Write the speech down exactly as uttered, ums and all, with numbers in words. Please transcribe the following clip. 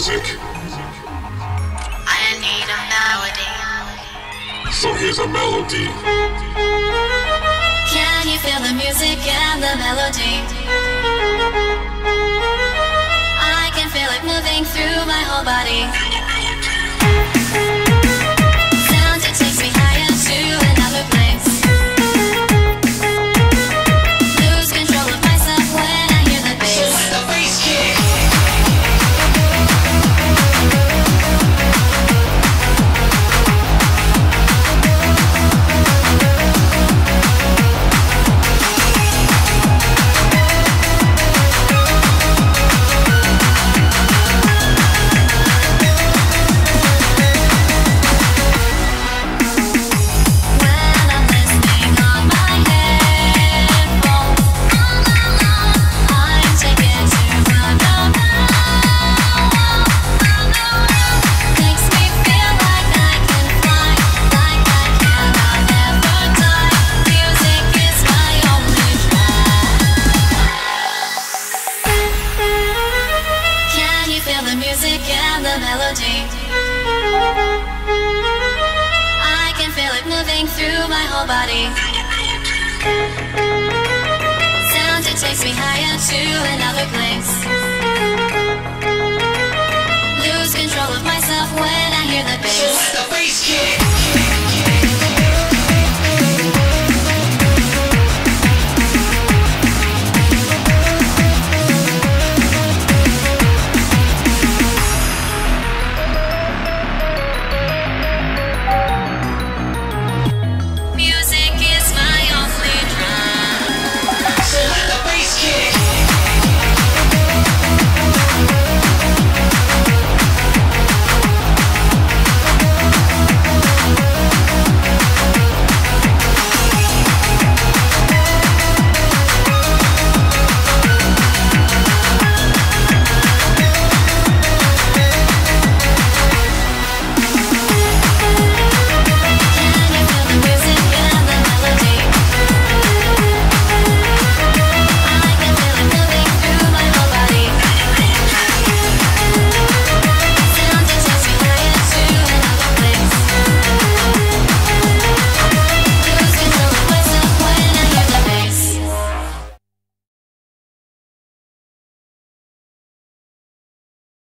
music. I need a melody. So here's a melody. Can you feel the music and the melody? I can feel it moving through my whole body. Sound, it takes me higher to another place. Lose control of myself when I hear the bass. So let the bass kick. Through my whole body. Sound, it takes me higher to another place.